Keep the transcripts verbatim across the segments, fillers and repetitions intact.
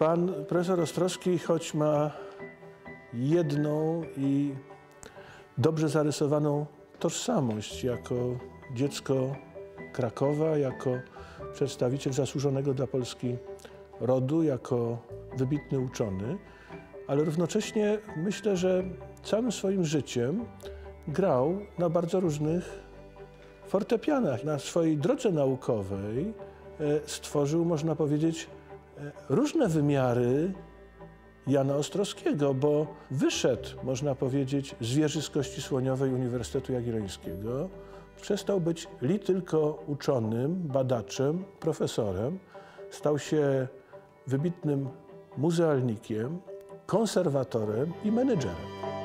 Pan profesor Ostrowski, choć ma jedną i dobrze zarysowaną tożsamość jako dziecko Krakowa, jako przedstawiciel zasłużonego dla Polski rodu, jako wybitny uczony, ale równocześnie myślę, że całym swoim życiem grał na bardzo różnych fortepianach. Na swojej drodze naukowej stworzył, można powiedzieć, różne wymiary Jana Ostrowskiego, bo wyszedł, można powiedzieć, z wieży z Kości Słoniowej Uniwersytetu Jagiellońskiego. Przestał być li tylko uczonym, badaczem, profesorem. Stał się wybitnym muzealnikiem, konserwatorem i menedżerem.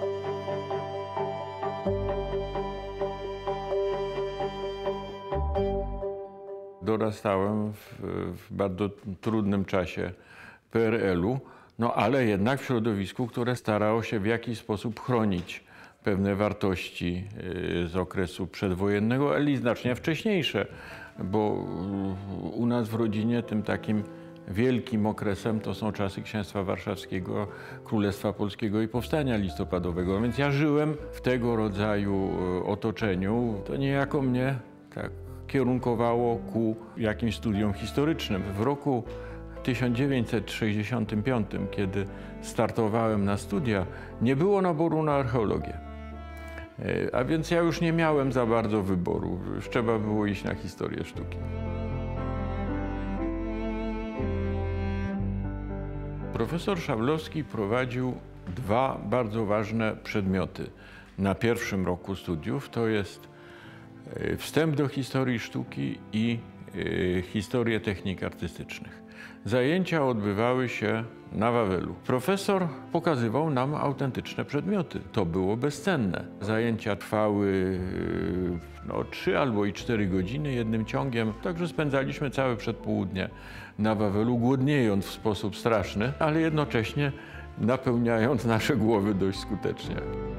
Dorastałem w, w bardzo trudnym czasie P R L-u, no ale jednak w środowisku, które starało się w jakiś sposób chronić pewne wartości z okresu przedwojennego, ale i znacznie wcześniejsze, bo u nas w rodzinie tym takim wielkim okresem to są czasy Księstwa Warszawskiego, Królestwa Polskiego i Powstania Listopadowego. Więc ja żyłem w tego rodzaju otoczeniu. To niejako mnie tak kierunkowało ku jakimś studiom historycznym. W roku tysiąc dziewięćset sześćdziesiątym piątym, kiedy startowałem na studia, nie było naboru na archeologię. A więc ja już nie miałem za bardzo wyboru. Już trzeba było iść na historię sztuki. Profesor Szablowski prowadził dwa bardzo ważne przedmioty na pierwszym roku studiów. To jest wstęp do historii sztuki i historię technik artystycznych. Zajęcia odbywały się na Wawelu. Profesor pokazywał nam autentyczne przedmioty. To było bezcenne. Zajęcia trwały no, trzy albo i cztery godziny jednym ciągiem. Także spędzaliśmy całe przedpołudnie na Wawelu, głodniejąc w sposób straszny, ale jednocześnie napełniając nasze głowy dość skutecznie.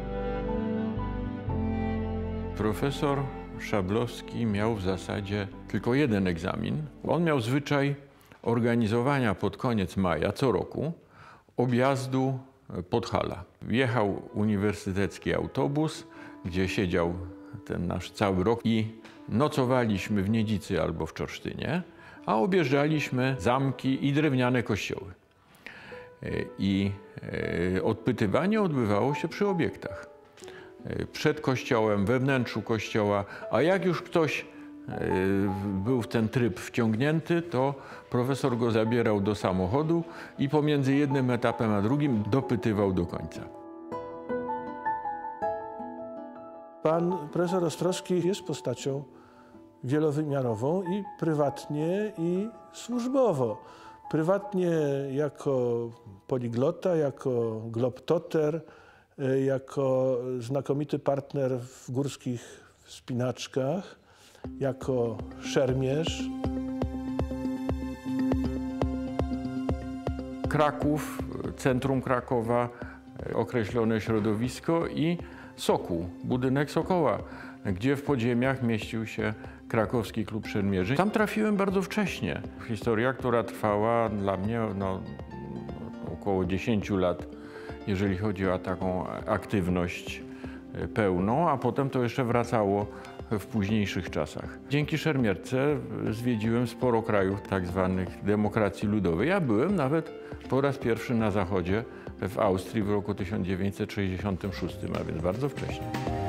Profesor Szablowski miał w zasadzie tylko jeden egzamin. On miał zwyczaj organizowania pod koniec maja co roku objazdu Podhala. Jechał uniwersytecki autobus, gdzie siedział ten nasz cały rok i nocowaliśmy w Niedzicy albo w Czorsztynie, a objeżdżaliśmy zamki i drewniane kościoły. I odpytywanie odbywało się przy obiektach. Przed kościołem, we wnętrzu kościoła, a jak już ktoś był w ten tryb wciągnięty, to profesor go zabierał do samochodu i pomiędzy jednym etapem a drugim dopytywał do końca. Pan profesor Ostrowski jest postacią wielowymiarową i prywatnie, i służbowo. Prywatnie jako poliglota, jako globtoter, jako znakomity partner w górskich wspinaczkach, jako szermierz. Kraków, centrum Krakowa, określone środowisko i Sokół, budynek Sokoła, gdzie w podziemiach mieścił się Krakowski Klub Szermierzy. Tam trafiłem bardzo wcześnie. Historia, która trwała dla mnie no, około dziesięciu lat, jeżeli chodzi o taką aktywność pełną, a potem to jeszcze wracało w późniejszych czasach. Dzięki szermierce zwiedziłem sporo krajów tak zwanych demokracji ludowej. Ja byłem nawet po raz pierwszy na Zachodzie, w Austrii w roku tysiąc dziewięćset sześćdziesiątym szóstym, a więc bardzo wcześnie.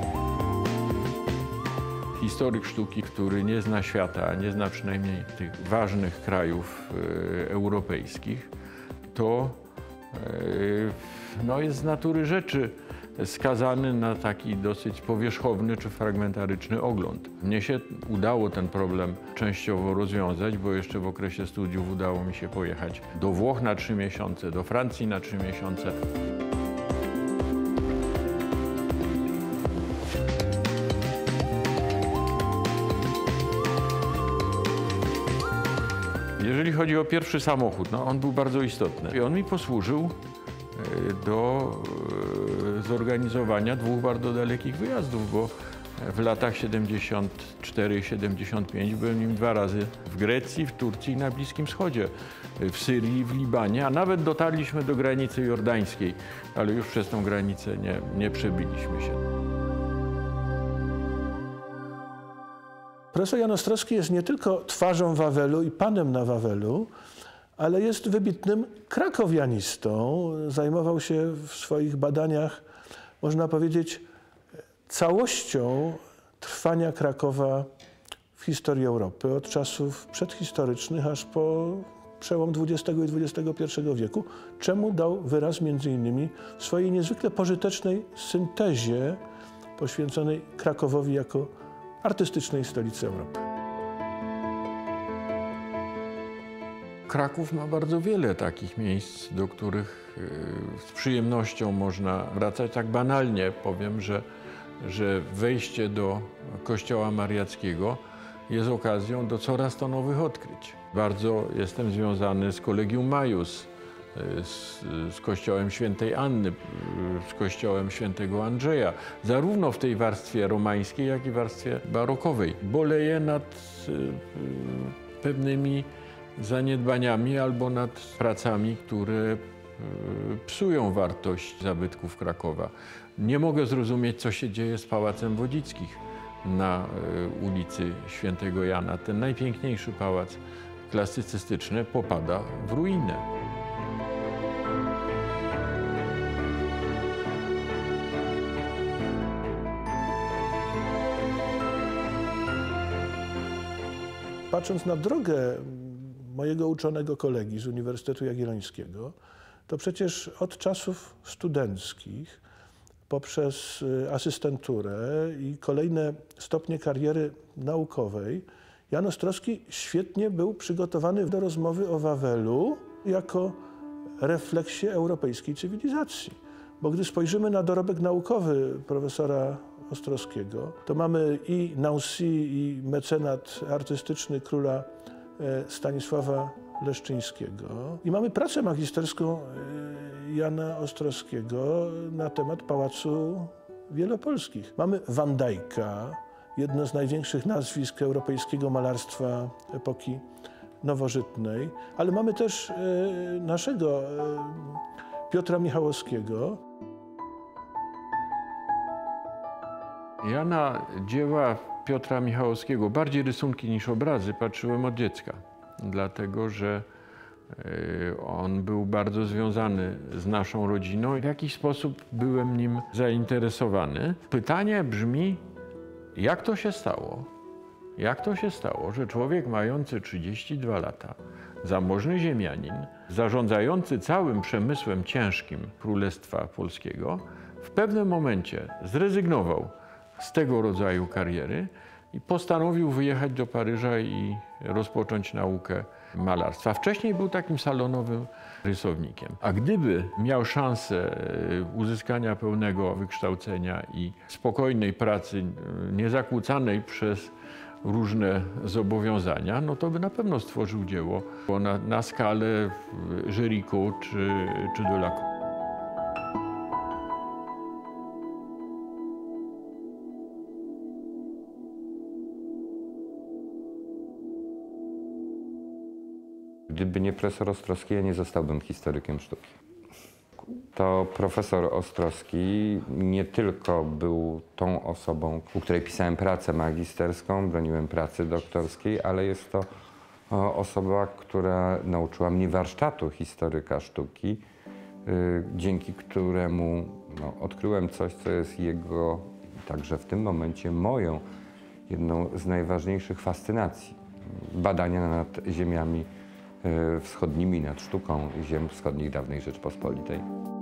Historyk sztuki, który nie zna świata, nie zna przynajmniej tych ważnych krajów e, europejskich, to e, no jest z natury rzeczy skazany na taki dosyć powierzchowny czy fragmentaryczny ogląd. Mnie się udało ten problem częściowo rozwiązać, bo jeszcze w okresie studiów udało mi się pojechać do Włoch na trzy miesiące, do Francji na trzy miesiące. Jeżeli chodzi o pierwszy samochód, no on był bardzo istotny i on mi posłużył do zorganizowania dwóch bardzo dalekich wyjazdów, bo w latach siedemdziesiąt cztery siedemdziesiąt pięć byłem nim dwa razy w Grecji, w Turcji i na Bliskim Wschodzie, w Syrii, w Libanie, a nawet dotarliśmy do granicy jordańskiej, ale już przez tą granicę nie, nie przebiliśmy się. Profesor Jan Ostrowski jest nie tylko twarzą Wawelu i panem na Wawelu, ale jest wybitnym krakowianistą. Zajmował się w swoich badaniach, można powiedzieć, całością trwania Krakowa w historii Europy, od czasów przedhistorycznych aż po przełom dwudziestego i dwudziestego pierwszego wieku, czemu dał wyraz między innymi w swojej niezwykle pożytecznej syntezie poświęconej Krakowowi jako artystycznej stolicy Europy. Kraków ma bardzo wiele takich miejsc, do których z przyjemnością można wracać. Tak banalnie powiem, że, że wejście do Kościoła Mariackiego jest okazją do coraz to nowych odkryć. Bardzo jestem związany z Collegium Maius, z, z Kościołem Świętej Anny, z Kościołem Świętego Andrzeja, zarówno w tej warstwie romańskiej, jak i warstwie barokowej. Boleję nad y, pewnymi zaniedbaniami albo nad pracami, które psują wartość zabytków Krakowa. Nie mogę zrozumieć, co się dzieje z Pałacem Wodzickich na ulicy Świętego Jana. Ten najpiękniejszy pałac klasycystyczny popada w ruinę. Patrząc na drogę mojego uczonego kolegi z Uniwersytetu Jagiellońskiego, to przecież od czasów studenckich, poprzez asystenturę i kolejne stopnie kariery naukowej, Jan Ostrowski świetnie był przygotowany do rozmowy o Wawelu jako refleksie europejskiej cywilizacji. Bo gdy spojrzymy na dorobek naukowy profesora Ostrowskiego, to mamy i Nancy, i mecenat artystyczny króla Stanisława Leszczyńskiego. I mamy pracę magisterską Jana Ostrowskiego na temat Pałacu Wielopolskich. Mamy Van Dycka, jedno z największych nazwisk europejskiego malarstwa epoki nowożytnej, ale mamy też naszego Piotra Michałowskiego. Ja na dzieła Piotra Michałowskiego, bardziej rysunki niż obrazy, patrzyłem od dziecka, dlatego że on był bardzo związany z naszą rodziną i w jakiś sposób byłem nim zainteresowany. Pytanie brzmi, jak to się stało? Jak to się stało, że człowiek mający trzydzieści dwa lata, zamożny ziemianin, zarządzający całym przemysłem ciężkim Królestwa Polskiego, w pewnym momencie zrezygnował z tego rodzaju kariery i postanowił wyjechać do Paryża i rozpocząć naukę malarstwa. Wcześniej był takim salonowym rysownikiem. A gdyby miał szansę uzyskania pełnego wykształcenia i spokojnej pracy, niezakłócanej przez różne zobowiązania, no to by na pewno stworzył dzieło na, na skalę Géricault czy, czy Delacroix. Gdyby nie profesor Ostrowski, ja nie zostałbym historykiem sztuki. To profesor Ostrowski nie tylko był tą osobą, u której pisałem pracę magisterską, broniłem pracy doktorskiej, ale jest to osoba, która nauczyła mnie warsztatu historyka sztuki, dzięki któremu no, odkryłem coś, co jest jego, także w tym momencie moją, jedną z najważniejszych fascynacji. Badania nad ziemiami wschodnimi, nad sztuką ziem wschodnich dawnej Rzeczpospolitej.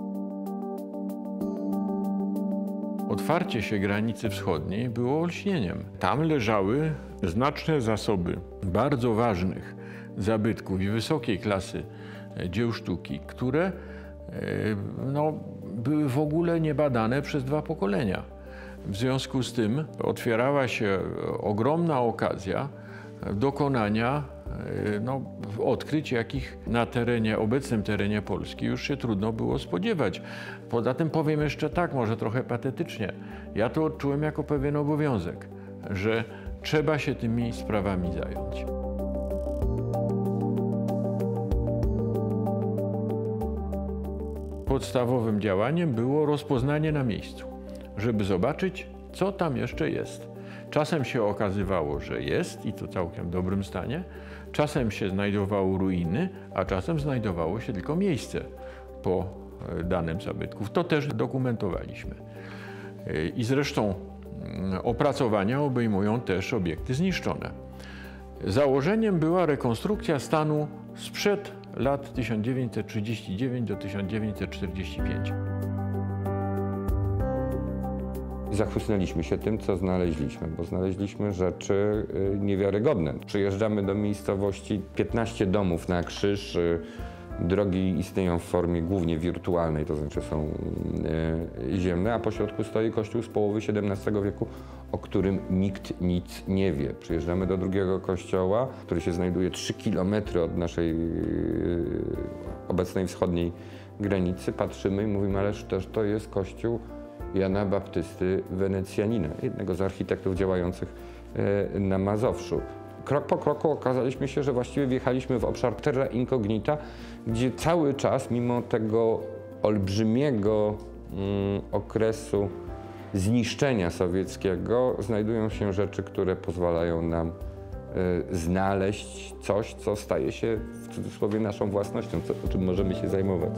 Otwarcie się granicy wschodniej było olśnieniem. Tam leżały znaczne zasoby bardzo ważnych zabytków i wysokiej klasy dzieł sztuki, które no, były w ogóle niebadane przez dwa pokolenia. W związku z tym otwierała się ogromna okazja dokonania no, odkryć, jakich na terenie, obecnym terenie Polski już się trudno było spodziewać. Poza tym powiem jeszcze tak, może trochę patetycznie, ja to odczułem jako pewien obowiązek, że trzeba się tymi sprawami zająć. Podstawowym działaniem było rozpoznanie na miejscu, żeby zobaczyć, co tam jeszcze jest. Czasem się okazywało, że jest i to w całkiem dobrym stanie, czasem się znajdowało ruiny, a czasem znajdowało się tylko miejsce po danym zabytku. To też dokumentowaliśmy. I zresztą opracowania obejmują też obiekty zniszczone. Założeniem była rekonstrukcja stanu sprzed lat tysiąc dziewięćset trzydzieści dziewięć do tysiąc dziewięćset czterdzieści pięć. Zachłysnęliśmy się tym, co znaleźliśmy, bo znaleźliśmy rzeczy niewiarygodne. Przyjeżdżamy do miejscowości, piętnaście domów na krzyż, drogi istnieją w formie głównie wirtualnej, to znaczy są ziemne, a pośrodku stoi kościół z połowy siedemnastego wieku, o którym nikt nic nie wie. Przyjeżdżamy do drugiego kościoła, który się znajduje trzy kilometry od naszej obecnej wschodniej granicy, patrzymy i mówimy, ależ też to jest kościół Jana Baptysty Wenecjanina, jednego z architektów działających na Mazowszu. Krok po kroku okazaliśmy się, że właściwie wjechaliśmy w obszar terra incognita, gdzie cały czas, mimo tego olbrzymiego mm, okresu zniszczenia sowieckiego, znajdują się rzeczy, które pozwalają nam y, znaleźć coś, co staje się w cudzysłowie naszą własnością, co, czym możemy się zajmować.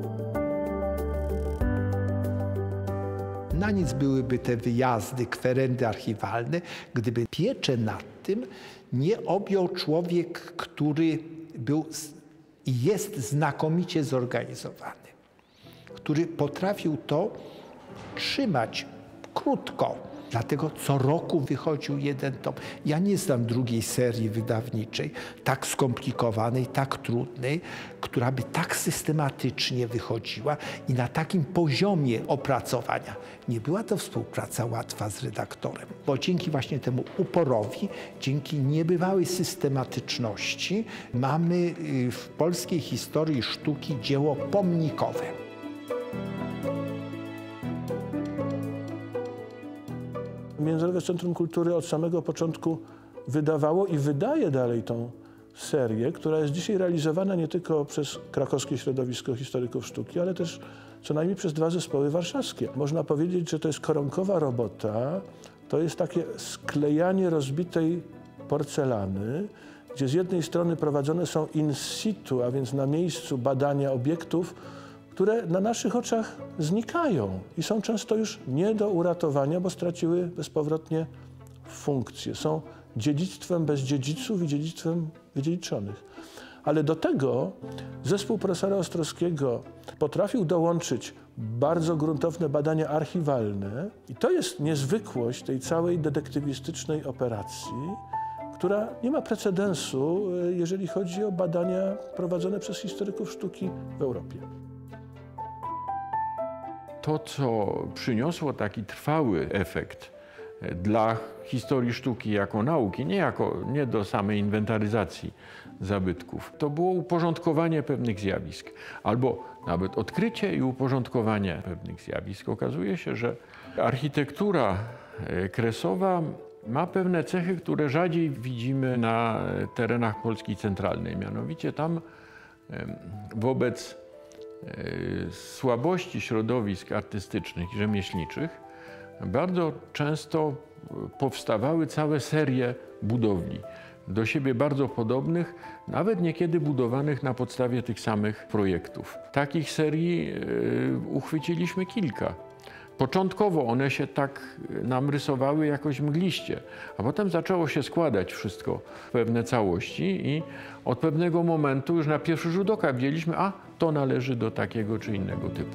Na nic byłyby te wyjazdy, kwerendy archiwalne, gdyby pieczę nad tym nie objął człowiek, który był i jest znakomicie zorganizowany, który potrafił to trzymać krótko. Dlatego co roku wychodził jeden tom. Ja nie znam drugiej serii wydawniczej, tak skomplikowanej, tak trudnej, która by tak systematycznie wychodziła i na takim poziomie opracowania. Nie była to współpraca łatwa z redaktorem, bo dzięki właśnie temu uporowi, dzięki niebywałej systematyczności mamy w polskiej historii sztuki dzieło pomnikowe. Międzynarodowe Centrum Kultury od samego początku wydawało i wydaje dalej tą serię, która jest dzisiaj realizowana nie tylko przez krakowskie środowisko historyków sztuki, ale też co najmniej przez dwa zespoły warszawskie. Można powiedzieć, że to jest koronkowa robota, to jest takie sklejanie rozbitej porcelany, gdzie z jednej strony prowadzone są in situ, a więc na miejscu badania obiektów, które na naszych oczach znikają i są często już nie do uratowania, bo straciły bezpowrotnie funkcję. Są dziedzictwem bez dziedziców i dziedzictwem wydziedziczonych. Ale do tego zespół profesora Ostrowskiego potrafił dołączyć bardzo gruntowne badania archiwalne i to jest niezwykłość tej całej detektywistycznej operacji, która nie ma precedensu, jeżeli chodzi o badania prowadzone przez historyków sztuki w Europie. To, co przyniosło taki trwały efekt dla historii sztuki jako nauki, nie, jako, nie do samej inwentaryzacji zabytków, to było uporządkowanie pewnych zjawisk, albo nawet odkrycie i uporządkowanie pewnych zjawisk. Okazuje się, że architektura kresowa ma pewne cechy, które rzadziej widzimy na terenach Polski centralnej. Mianowicie tam wobec słabości środowisk artystycznych i rzemieślniczych bardzo często powstawały całe serie budowli, do siebie bardzo podobnych, nawet niekiedy budowanych na podstawie tych samych projektów. Takich serii uchwyciliśmy kilka. Początkowo one się tak nam rysowały jakoś mgliście, a potem zaczęło się składać wszystko w pewne całości i od pewnego momentu już na pierwszy rzut oka widzieliśmy, a to należy do takiego czy innego typu.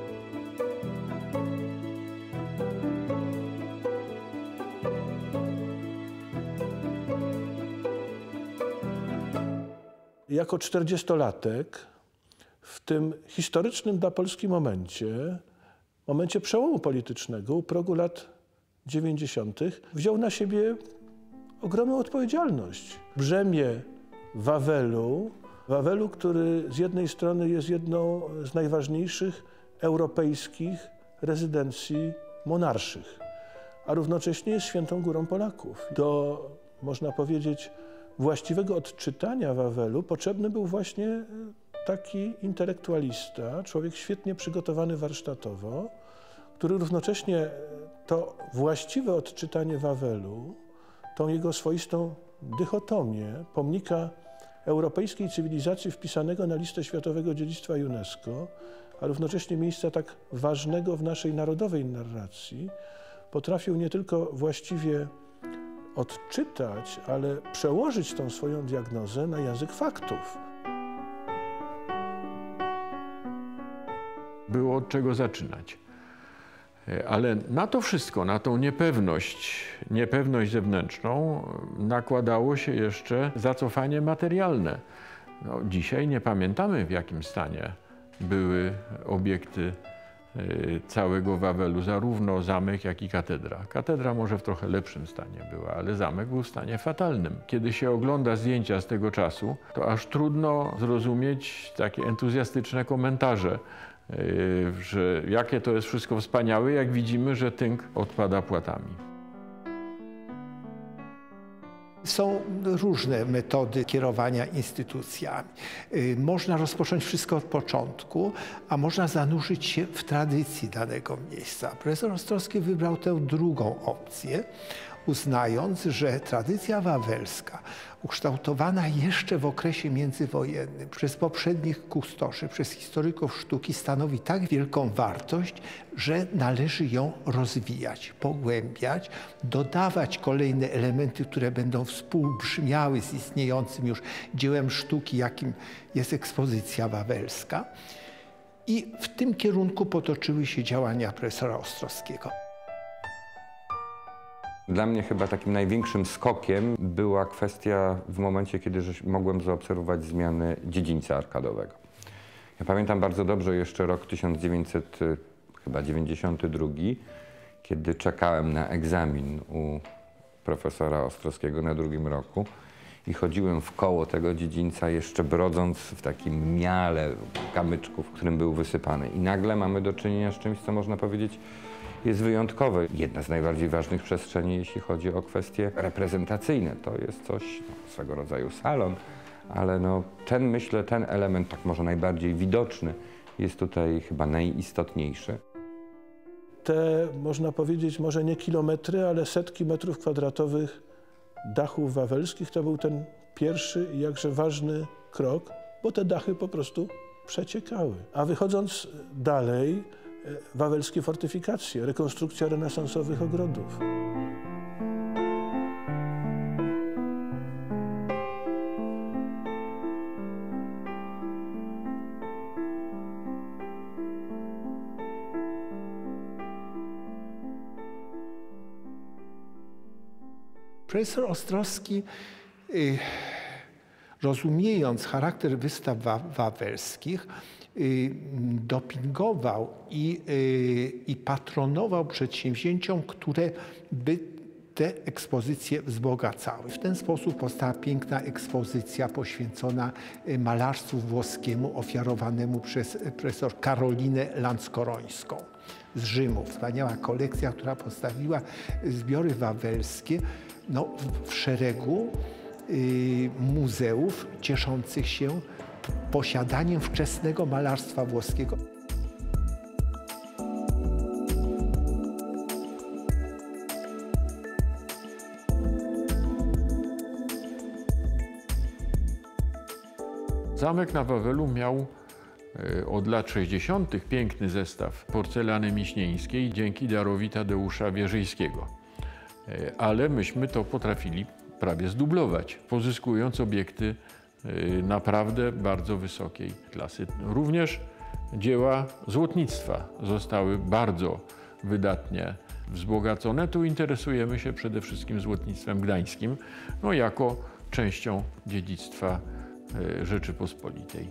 Jako czterdziestolatek w tym historycznym dla Polski momencie, momencie przełomu politycznego, u progu lat dziewięćdziesiątych, wziął na siebie ogromną odpowiedzialność. Brzemię Wawelu. Wawelu, który z jednej strony jest jedną z najważniejszych europejskich rezydencji monarszych, a równocześnie jest świętą górą Polaków. Do, można powiedzieć, właściwego odczytania Wawelu potrzebny był właśnie taki intelektualista, człowiek świetnie przygotowany warsztatowo, który równocześnie to właściwe odczytanie Wawelu, tą jego swoistą dychotomię pomnika europejskiej cywilizacji wpisanego na listę Światowego Dziedzictwa UNESCO, a równocześnie miejsca tak ważnego w naszej narodowej narracji, potrafił nie tylko właściwie odczytać, ale przełożyć tą swoją diagnozę na język faktów. Było od czego zaczynać. Ale na to wszystko, na tą niepewność, niepewność zewnętrzną nakładało się jeszcze zacofanie materialne. No, dzisiaj nie pamiętamy, w jakim stanie były obiekty całego Wawelu, zarówno zamek, jak i katedra. Katedra może w trochę lepszym stanie była, ale zamek był w stanie fatalnym. Kiedy się ogląda zdjęcia z tego czasu, to aż trudno zrozumieć takie entuzjastyczne komentarze, że jakie to jest wszystko wspaniałe, jak widzimy, że tynk odpada płatami. Są różne metody kierowania instytucjami. Można rozpocząć wszystko od początku, a można zanurzyć się w tradycji danego miejsca. Profesor Ostrowski wybrał tę drugą opcję, uznając, że tradycja wawelska, ukształtowana jeszcze w okresie międzywojennym przez poprzednich kustoszy, przez historyków sztuki, stanowi tak wielką wartość, że należy ją rozwijać, pogłębiać, dodawać kolejne elementy, które będą współbrzmiały z istniejącym już dziełem sztuki, jakim jest ekspozycja wawelska. I w tym kierunku potoczyły się działania profesora Ostrowskiego. Dla mnie chyba takim największym skokiem była kwestia w momencie, kiedy mogłem zaobserwować zmiany dziedzińca arkadowego. Ja pamiętam bardzo dobrze jeszcze rok tysiąc dziewięćset dziewięćdziesiąty drugi, kiedy czekałem na egzamin u profesora Ostrowskiego na drugim roku i chodziłem w koło tego dziedzińca, jeszcze brodząc w takim miale kamyczków, w którym był wysypany. I nagle mamy do czynienia z czymś, co można powiedzieć jest wyjątkowe. Jedna z najbardziej ważnych przestrzeni, jeśli chodzi o kwestie reprezentacyjne. To jest coś, no, swego rodzaju salon, ale no, ten, myślę, ten element, tak może najbardziej widoczny, jest tutaj chyba najistotniejszy. Te, można powiedzieć, może nie kilometry, ale setki metrów kwadratowych dachów wawelskich to był ten pierwszy i jakże ważny krok, bo te dachy po prostu przeciekały. A wychodząc dalej, wawelskie fortyfikacje, rekonstrukcja renesansowych ogrodów. Profesor Ostrowski, y, rozumiejąc charakter wystaw wa wawelskich, y, dopingował i, y, i patronował przedsięwzięciom, które by te ekspozycje wzbogacały. W ten sposób powstała piękna ekspozycja poświęcona malarstwu włoskiemu ofiarowanemu przez profesor Karolinę Lanckorońską z Rzymu. Wspaniała kolekcja, która postawiła zbiory wawelskie no, w, w szeregu y, muzeów cieszących się posiadaniem wczesnego malarstwa włoskiego. Zamek na Wawelu miał od lat sześćdziesiątych piękny zestaw porcelany miśnieńskiej dzięki darowi Tadeusza Wierzyńskiego. Ale myśmy to potrafili prawie zdublować, pozyskując obiekty naprawdę bardzo wysokiej klasy. Również dzieła złotnictwa zostały bardzo wydatnie wzbogacone. Tu interesujemy się przede wszystkim złotnictwem gdańskim, no jako częścią dziedzictwa Rzeczypospolitej.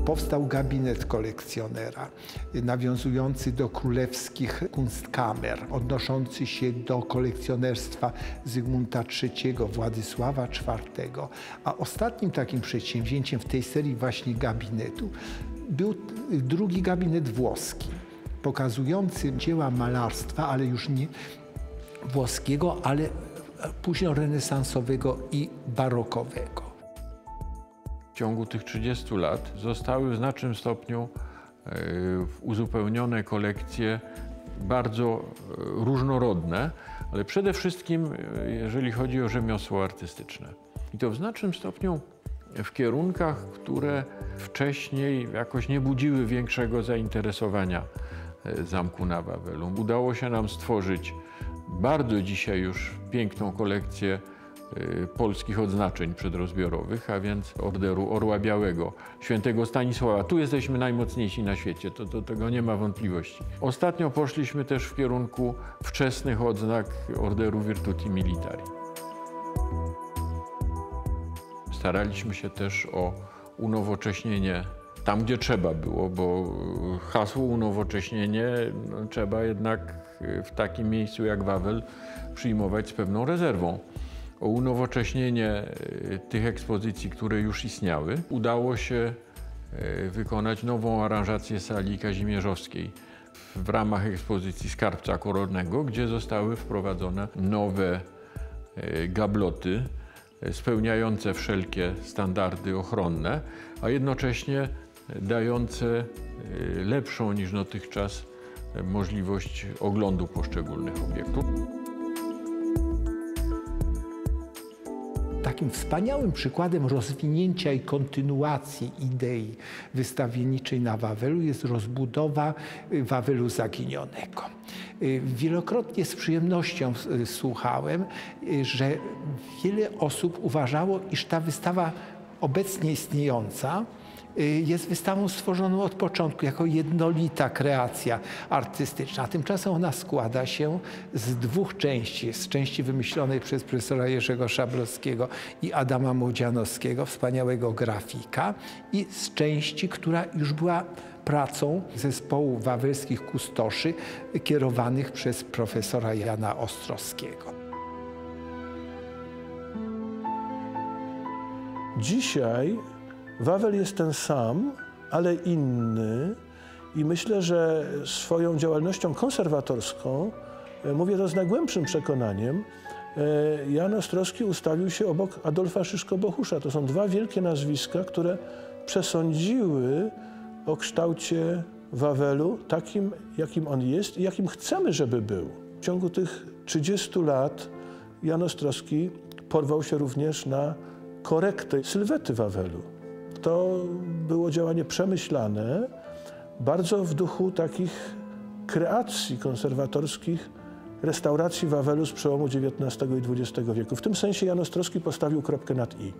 Powstał gabinet kolekcjonera, nawiązujący do królewskich kunstkamer, odnoszący się do kolekcjonerstwa Zygmunta trzeciego, Władysława czwartego. A ostatnim takim przedsięwzięciem w tej serii właśnie gabinetu był drugi gabinet włoski, pokazujący dzieła malarstwa, ale już nie włoskiego, ale późnorenesansowego i barokowego. W ciągu tych trzydziestu lat zostały w znacznym stopniu uzupełnione kolekcje bardzo różnorodne, ale przede wszystkim jeżeli chodzi o rzemiosło artystyczne. I to w znacznym stopniu w kierunkach, które wcześniej jakoś nie budziły większego zainteresowania zamku na Wawelu. Udało się nam stworzyć bardzo dzisiaj już piękną kolekcję polskich odznaczeń przedrozbiorowych, a więc Orderu Orła Białego, Świętego Stanisława. Tu jesteśmy najmocniejsi na świecie, to, to, tego nie ma wątpliwości. Ostatnio poszliśmy też w kierunku wczesnych odznak Orderu Virtuti Militari. Staraliśmy się też o unowocześnienie tam, gdzie trzeba było, bo hasło unowocześnienie no, trzeba jednak w takim miejscu jak Wawel przyjmować z pewną rezerwą. O unowocześnienie tych ekspozycji, które już istniały, udało się wykonać nową aranżację sali kazimierzowskiej w ramach ekspozycji Skarbca Koronnego, gdzie zostały wprowadzone nowe gabloty spełniające wszelkie standardy ochronne, a jednocześnie dające lepszą niż dotychczas możliwość oglądu poszczególnych obiektów. Takim wspaniałym przykładem rozwinięcia i kontynuacji idei wystawienniczej na Wawelu jest rozbudowa Wawelu Zaginionego. Wielokrotnie z przyjemnością słuchałem, że wiele osób uważało, iż ta wystawa obecnie istniejąca jest wystawą stworzoną od początku, jako jednolita kreacja artystyczna. Tymczasem ona składa się z dwóch części. Z części wymyślonej przez profesora Jerzego Szablowskiego i Adama Młodzianowskiego, wspaniałego grafika, i z części, która już była pracą zespołu wawelskich kustoszy kierowanych przez profesora Jana Ostrowskiego. Dzisiaj Wawel jest ten sam, ale inny i myślę, że swoją działalnością konserwatorską, mówię to z najgłębszym przekonaniem, Jan Ostrowski ustawił się obok Adolfa Szyszko-Bohusza. To są dwa wielkie nazwiska, które przesądziły o kształcie Wawelu takim, jakim on jest i jakim chcemy, żeby był. W ciągu tych trzydziestu lat Jan Ostrowski porwał się również na korektę sylwety Wawelu. To było działanie przemyślane, bardzo w duchu takich kreacji konserwatorskich, restauracji Wawelu z przełomu dziewiętnastego i dwudziestego wieku. W tym sensie Jan Ostrowski postawił kropkę nad i.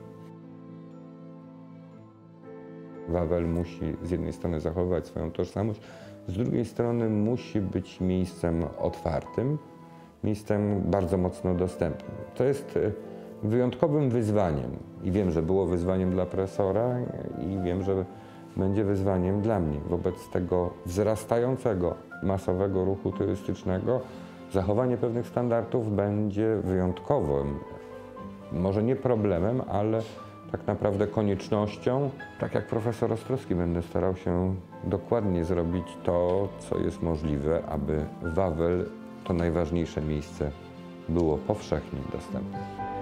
Wawel musi z jednej strony zachowywać swoją tożsamość, z drugiej strony musi być miejscem otwartym, miejscem bardzo mocno dostępnym. To jest wyjątkowym wyzwaniem i wiem, że było wyzwaniem dla profesora i wiem, że będzie wyzwaniem dla mnie. Wobec tego wzrastającego, masowego ruchu turystycznego zachowanie pewnych standardów będzie wyjątkowym, może nie problemem, ale tak naprawdę koniecznością. Tak jak profesor Ostrowski będę starał się dokładnie zrobić to, co jest możliwe, aby Wawel, to najważniejsze miejsce, było powszechnie dostępne.